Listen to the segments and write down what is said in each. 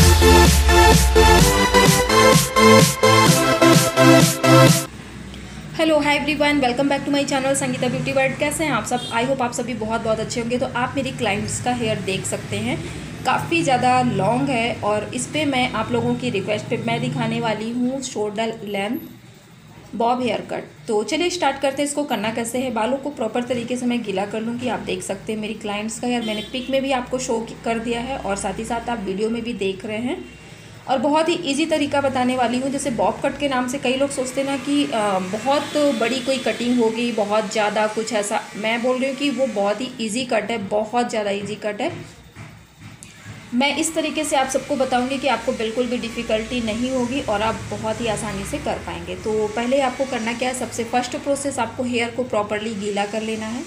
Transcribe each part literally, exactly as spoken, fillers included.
Hello hi everyone, welcome back to my channel Sangeeta beauty world. कैसे हैं आप सब? आई होप आप सभी बहुत बहुत अच्छे होंगे। तो आप मेरी क्लाइंट्स का हेयर देख सकते हैं, काफ़ी ज़्यादा लॉन्ग है और इस पर मैं आप लोगों की रिक्वेस्ट पे मैं दिखाने वाली हूँ shoulder length bob hair cut. तो चलिए स्टार्ट करते हैं। इसको करना कैसे है, बालों को प्रॉपर तरीके से मैं गीला कर लूँगी। आप देख सकते हैं मेरी क्लाइंट्स का हेयर मैंने पिक में भी आपको शो कर दिया है और साथ ही साथ आप वीडियो में भी देख रहे हैं। और बहुत ही इजी तरीका बताने वाली हूँ। जैसे बॉब कट के नाम से कई लोग सोचते हैं ना कि आ, बहुत बड़ी कोई कटिंग होगी, बहुत ज़्यादा कुछ ऐसा। मैं बोल रही हूँ कि वो बहुत ही इजी कट है, बहुत ज़्यादा इजी कट है। मैं इस तरीके से आप सबको बताऊंगी कि आपको बिल्कुल भी डिफ़िकल्टी नहीं होगी और आप बहुत ही आसानी से कर पाएंगे। तो पहले आपको करना क्या है, सबसे फर्स्ट प्रोसेस आपको हेयर को प्रॉपरली गीला कर लेना है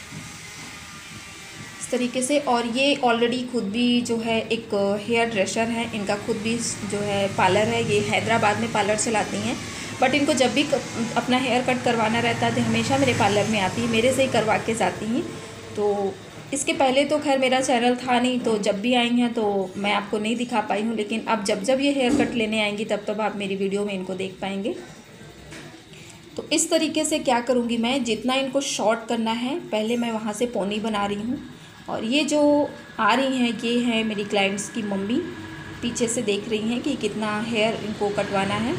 इस तरीके से। और ये ऑलरेडी खुद भी जो है एक हेयर ड्रेसर है, इनका खुद भी जो है पार्लर है। ये हैदराबाद में पार्लर चलाती हैं, बट इनको जब भी अपना हेयर कट करवाना रहता है तो हमेशा मेरे पार्लर में आती है, मेरे से ही करवा के जाती हैं। तो इसके पहले तो खैर मेरा चैनल था नहीं, तो जब भी आई हैं तो मैं आपको नहीं दिखा पाई हूँ, लेकिन अब जब जब ये हेयर कट लेने आएंगी तब तब आप मेरी वीडियो में इनको देख पाएंगे। तो इस तरीके से क्या करूँगी मैं, जितना इनको शॉर्ट करना है पहले मैं वहाँ से पोनी बना रही हूँ। और ये जो आ रही हैं ये है मेरी क्लाइंट्स की मम्मी, पीछे से देख रही हैं कि कितना हेयर इनको कटवाना है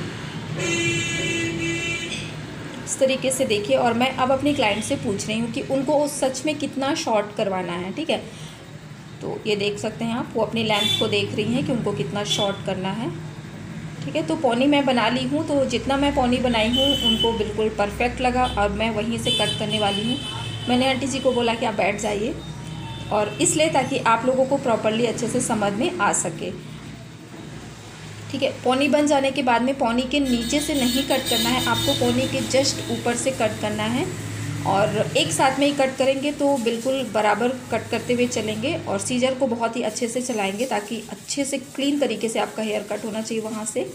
इस तरीके से देखिए। और मैं अब अपनी क्लाइंट से पूछ रही हूँ कि उनको सच में कितना शॉर्ट करवाना है, ठीक है। तो ये देख सकते हैं आप, वो अपनी लेंथ को देख रही हैं कि उनको कितना शॉर्ट करना है, ठीक है। तो पौनी मैं बना ली हूँ, तो जितना मैं पौनी बनाई हूँ उनको बिल्कुल परफेक्ट लगा और मैं वहीं से कट करने वाली हूँ। मैंने आंटी जी को बोला कि आप बैठ जाइए, और इसलिए ताकि आप लोगों को प्रॉपरली अच्छे से समझ में आ सके, ठीक है। पौनी बन जाने के बाद में पौनी के नीचे से नहीं कट करना है आपको, पौनी के जस्ट ऊपर से कट करना है। और एक साथ में ही कट करेंगे तो बिल्कुल बराबर कट करते हुए चलेंगे और सीजर को बहुत ही अच्छे से चलाएंगे ताकि अच्छे से क्लीन तरीके से आपका हेयर कट होना चाहिए वहाँ से।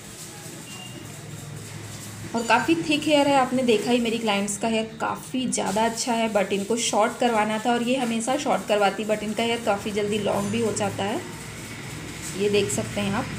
और काफ़ी थिक हेयर है, आपने देखा ही मेरी क्लाइंट्स का हेयर काफ़ी ज़्यादा अच्छा है, बट इनको शॉर्ट करवाना था और ये हमेशा शॉर्ट करवाती, बट इनका हेयर काफ़ी जल्दी लॉन्ग भी हो जाता है। ये देख सकते हैं आप,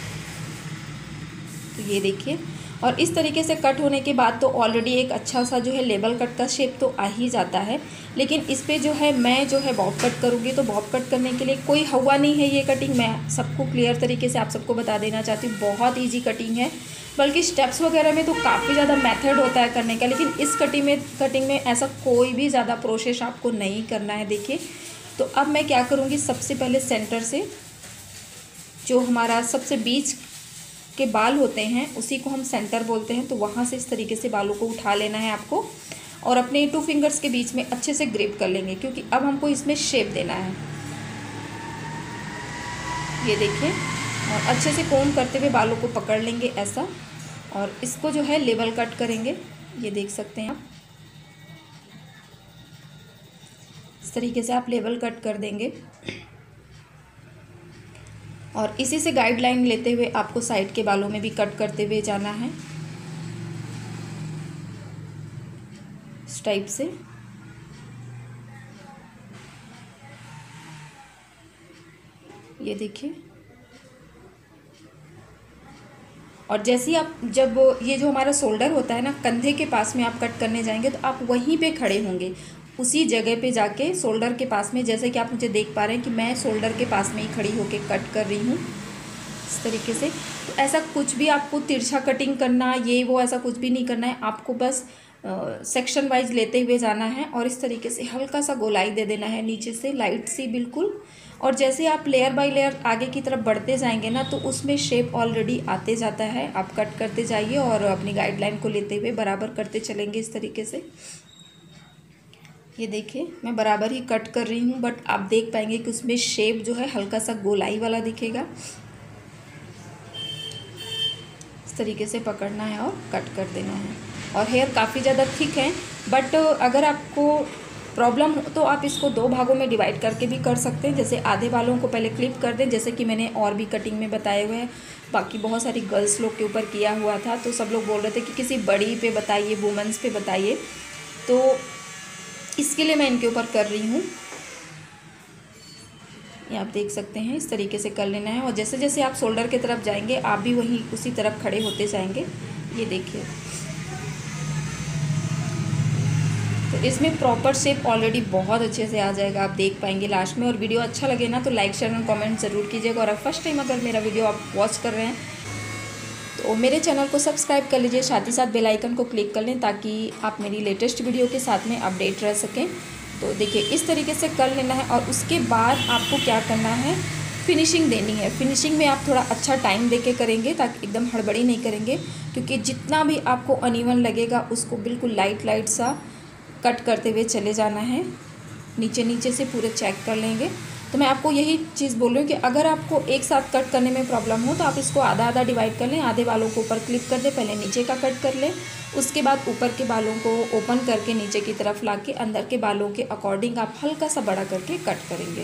तो ये देखिए। और इस तरीके से कट होने के बाद तो ऑलरेडी एक अच्छा सा जो है लेवल कट का शेप तो आ ही जाता है। लेकिन इस पर जो है मैं जो है बॉब कट करूँगी, तो बॉब कट करने के लिए कोई हवा नहीं है ये कटिंग, मैं सबको क्लियर तरीके से आप सबको बता देना चाहती हूँ। बहुत ईजी कटिंग है, बल्कि स्टेप्स वगैरह में तो काफ़ी ज़्यादा मेथड होता है करने का, लेकिन इस कटिंग में कटिंग में ऐसा कोई भी ज़्यादा प्रोसेस आपको नहीं करना है। देखिए, तो अब मैं क्या करूँगी, सबसे पहले सेंटर से जो हमारा सबसे बीच के बाल होते हैं उसी को हम सेंटर बोलते हैं, तो वहाँ से इस तरीके से बालों को उठा लेना है आपको और अपने टू फिंगर्स के बीच में अच्छे से ग्रिप कर लेंगे, क्योंकि अब हमको इसमें शेप देना है। ये देखिए, और अच्छे से कोम करते हुए बालों को पकड़ लेंगे ऐसा, और इसको जो है लेवल कट करेंगे। ये देख सकते हैं आप, इस तरीके से आप लेवल कट कर देंगे। और इसी से गाइडलाइन लेते हुए आपको साइड के बालों में भी कट करते हुए जाना है इस टाइप से। ये देखिए, और जैसे ही आप जब ये जो हमारा शोल्डर होता है ना, कंधे के पास में आप कट करने जाएंगे तो आप वहीं पे खड़े होंगे, उसी जगह पे जाके शोल्डर के पास में, जैसे कि आप मुझे देख पा रहे हैं कि मैं शोल्डर के पास में ही खड़ी होके कट कर रही हूँ इस तरीके से। तो ऐसा कुछ भी आपको तिरछा कटिंग करना ये वो ऐसा कुछ भी नहीं करना है, आपको बस सेक्शन वाइज लेते हुए जाना है और इस तरीके से हल्का सा गोलाई दे देना है नीचे से, लाइट सी बिल्कुल। और जैसे आप लेयर बाय लेयर आगे की तरफ बढ़ते जाएंगे ना, तो उसमें शेप ऑलरेडी आते जाता है। आप कट करते जाइए और अपनी गाइडलाइन को लेते हुए बराबर करते चलेंगे इस तरीके से। ये देखिए, मैं बराबर ही कट कर रही हूँ, बट आप देख पाएंगे कि उसमें शेप जो है हल्का सा गोलाई वाला दिखेगा। इस तरीके से पकड़ना है और कट कर देना है। और हेयर काफ़ी ज़्यादा थिक है, बट अगर आपको प्रॉब्लम हो तो आप इसको दो भागों में डिवाइड करके भी कर सकते हैं। जैसे आधे बालों को पहले क्लिप कर दें, जैसे कि मैंने और भी कटिंग में बताए हुए हैं, बाकी बहुत सारी गर्ल्स लोग के ऊपर किया हुआ था, तो सब लोग बोल रहे थे कि किसी बड़ी पे बताइए, वुमेंस पे बताइए, तो इसके लिए मैं इनके ऊपर कर रही हूँ। ये आप देख सकते हैं, इस तरीके से कर लेना है। और जैसे जैसे आप शोल्डर की तरफ जाएंगे आप भी वहीं उसी तरफ खड़े होते जाएंगे। ये देखिए, तो इसमें प्रॉपर शेप ऑलरेडी बहुत अच्छे से आ जाएगा, आप देख पाएंगे लास्ट में। और वीडियो अच्छा लगे ना तो लाइक शेयर एंड कमेंट ज़रूर कीजिएगा। और फर्स्ट टाइम अगर मेरा वीडियो आप वॉच कर रहे हैं तो मेरे चैनल को सब्सक्राइब कर लीजिए, साथ ही साथ बेल आइकन को क्लिक कर लें ताकि आप मेरी लेटेस्ट वीडियो के साथ में अपडेट रह सकें। तो देखिए, इस तरीके से कर लेना है। और उसके बाद आपको क्या करना है, फिनिशिंग देनी है। फिनिशिंग में आप थोड़ा अच्छा टाइम देके करेंगे ताकि एकदम हड़बड़ी नहीं करेंगे, क्योंकि जितना भी आपको अनइवन लगेगा उसको बिल्कुल लाइट लाइट सा कट करते हुए चले जाना है। नीचे नीचे से पूरे चेक कर लेंगे। तो मैं आपको यही चीज़ बोल रही हूँ कि अगर आपको एक साथ कट करने में प्रॉब्लम हो तो आप इसको आधा आधा डिवाइड कर लें। आधे बालों को ऊपर क्लिप कर दें, पहले नीचे का कट कर लें, उसके बाद ऊपर के बालों को ओपन करके नीचे की तरफ ला के अंदर के बालों के अकॉर्डिंग आप हल्का सा बड़ा करके कट करेंगे।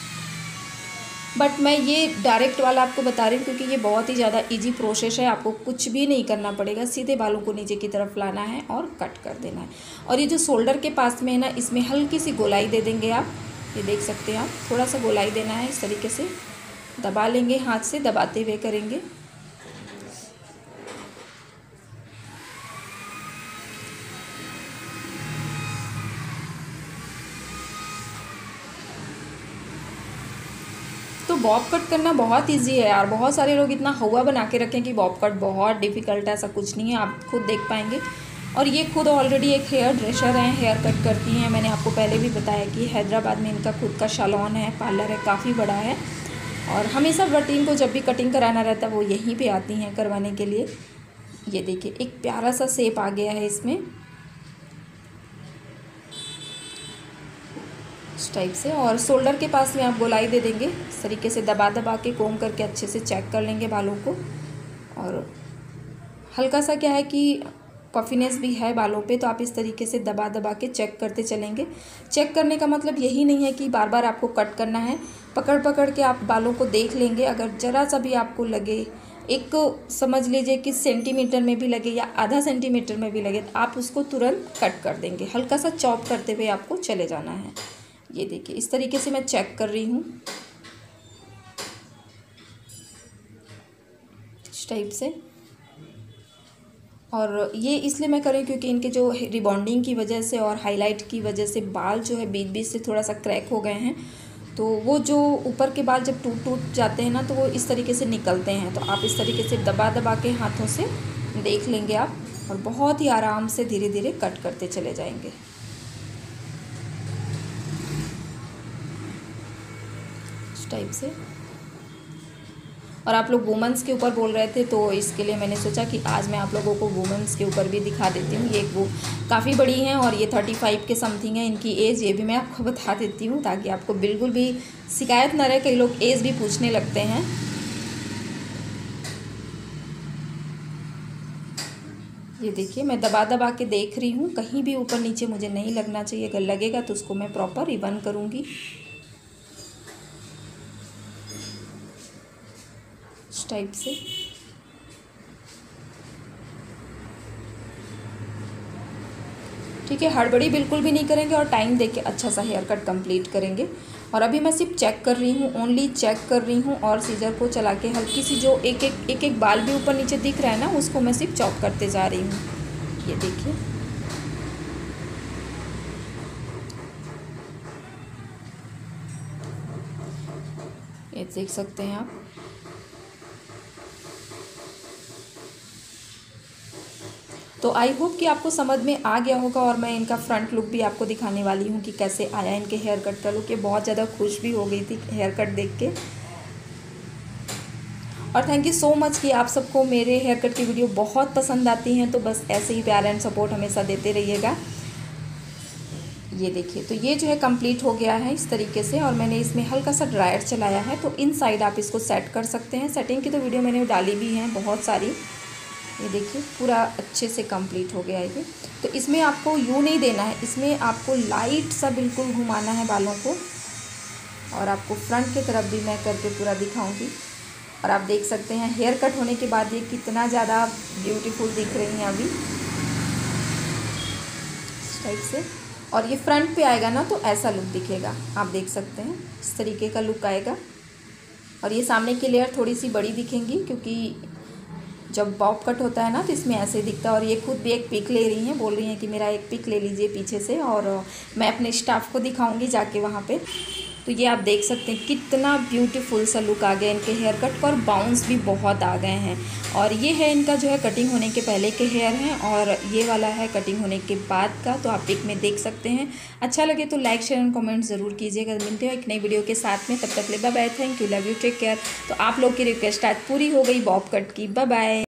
बट मैं ये डायरेक्ट वाला आपको बता रही हूँ क्योंकि ये बहुत ही ज़्यादा इजी प्रोसेस है, आपको कुछ भी नहीं करना पड़ेगा, सीधे बालों को नीचे की तरफ लाना है और कट कर देना है। और ये जो शोल्डर के पास में है ना, इसमें हल्की सी गोलाई दे देंगे आप। ये देख सकते हैं आप, थोड़ा सा गोलाई देना है, इस तरीके से दबा लेंगे, हाथ से दबाते हुए करेंगे। तो बॉब कट करना बहुत इजी है यार। बहुत सारे लोग इतना हवा बना के रखें कि बॉब कट बहुत डिफ़िकल्ट है, ऐसा कुछ नहीं है, आप खुद देख पाएंगे। और ये खुद ऑलरेडी एक हेयर ड्रेसर हैं, हेयर कट करती हैं। मैंने आपको पहले भी बताया कि हैदराबाद में इनका खुद का सैलून है, पार्लर है, काफ़ी बड़ा है। और हमेशा रूटीन को जब भी कटिंग कराना रहता है वो यहीं पे आती हैं करवाने के लिए। ये देखिए, एक प्यारा सा शेप आ गया है इसमें, इस टाइप से। और शोल्डर के पास में आप गोलाई दे देंगे, इस तरीके से दबा दबा के कोम करके अच्छे से चेक कर लेंगे बालों को। और हल्का सा क्या है कि पफिनेस भी है बालों पे, तो आप इस तरीके से दबा दबा के चेक करते चलेंगे। चेक करने का मतलब यही नहीं है कि बार बार आपको कट करना है, पकड़ पकड़ के आप बालों को देख लेंगे। अगर ज़रा सा भी आपको लगे, एक समझ लीजिए कि सेंटीमीटर में भी लगे या आधा सेंटीमीटर में भी लगे, तो आप उसको तुरंत कट कर देंगे। हल्का सा चॉप करते हुए आपको चले जाना है। ये देखिए, इस तरीके से मैं चेक कर रही हूँ, इस टाइप से। और ये इसलिए मैं कर रही हूँ क्योंकि इनके जो रिबॉन्डिंग की वजह से और हाईलाइट की वजह से बाल जो है बीच बीच से थोड़ा सा क्रैक हो गए हैं। तो वो जो ऊपर के बाल जब टूट टूट जाते हैं ना, तो वो इस तरीके से निकलते हैं। तो आप इस तरीके से दबा दबा के हाथों से देख लेंगे आप, और बहुत ही आराम से धीरे धीरे कट करते चले जाएंगे, इस टाइप से। और आप लोग वुमेंस के ऊपर बोल रहे थे, तो इसके लिए मैंने सोचा कि आज मैं आप लोगों को वुमेंस के ऊपर भी दिखा देती हूँ। ये एक वो काफ़ी बड़ी हैं और ये थर्टी फाइव के समथिंग है इनकी एज, ये भी मैं आपको बता देती हूँ ताकि आपको बिल्कुल भी शिकायत ना रहे। कई लोग एज भी पूछने लगते हैं। ये देखिए, मैं दबा दबा के देख रही हूँ, कहीं भी ऊपर नीचे मुझे नहीं लगना चाहिए। अगर लगेगा तो उसको मैं प्रॉपर इवन करूँगी, इस टाइप से। ठीक है, हड़बड़ी बिल्कुल भी नहीं करेंगे और टाइम देके अच्छा सा हेयर कट कंप्लीट करेंगे। और अभी मैं सिर्फ चेक कर रही हूँ, ओनली चेक कर रही हूँ। और सीजर को चला के हल्की सी जो एक एक एक एक बाल भी ऊपर नीचे दिख रहा है ना, उसको मैं सिर्फ चॉप करते जा रही हूँ। ये देखिए, ये देख सकते हैं आप। तो आई होप कि आपको समझ में आ गया होगा। और मैं इनका फ्रंट लुक भी आपको दिखाने वाली हूँ कि कैसे आया इनके हेयर कट का लुक। ये बहुत ज़्यादा खुश भी हो गई थी हेयर कट देख के। और थैंक यू सो मच कि आप सबको मेरे हेयर कट की वीडियो बहुत पसंद आती हैं। तो बस ऐसे ही प्यार एंड सपोर्ट हमेशा देते रहिएगा। ये देखिए, तो ये जो है कंप्लीट हो गया है इस तरीके से। और मैंने इसमें हल्का सा ड्रायर चलाया है, तो इन साइड आप इसको सेट कर सकते हैं। सेटिंग की तो वीडियो मैंने डाली भी हैं बहुत सारी। ये देखिए, पूरा अच्छे से कंप्लीट हो गया है ये। तो इसमें आपको यूँ नहीं देना है, इसमें आपको लाइट सा बिल्कुल घुमाना है बालों को। और आपको फ्रंट की तरफ भी मैं करके पूरा दिखाऊंगी। और आप देख सकते हैं हेयर कट होने के बाद ये कितना ज़्यादा ब्यूटीफुल दिख रही हैं अभी, इस टाइप से। और ये फ्रंट पे आएगा ना तो ऐसा लुक दिखेगा, आप देख सकते हैं इस तरीके का लुक आएगा। और ये सामने की लेयर थोड़ी सी बड़ी दिखेंगी क्योंकि जब बॉब कट होता है ना तो इसमें ऐसे दिखता है। और ये खुद भी एक पिक ले रही हैं, बोल रही हैं कि मेरा एक पिक ले लीजिए पीछे से, और मैं अपने स्टाफ को दिखाऊंगी जाके वहाँ पे। तो ये आप देख सकते हैं कितना ब्यूटीफुल सा लुक आ गया इनके हेयर कट का, और बाउंस भी बहुत आ गए हैं। और ये है इनका जो है कटिंग होने के पहले के हेयर हैं, और ये वाला है कटिंग होने के बाद का, तो आप पिक में देख सकते हैं। अच्छा लगे तो लाइक शेयर एंड कमेंट ज़रूर कीजिएगा। मिलते हैं एक नई वीडियो के साथ में, तब तक ले bye bye, thank you, love you, take care. तो आप लोग की रिक्वेस्ट आज पूरी हो गई बॉब कट की, बाय बाय।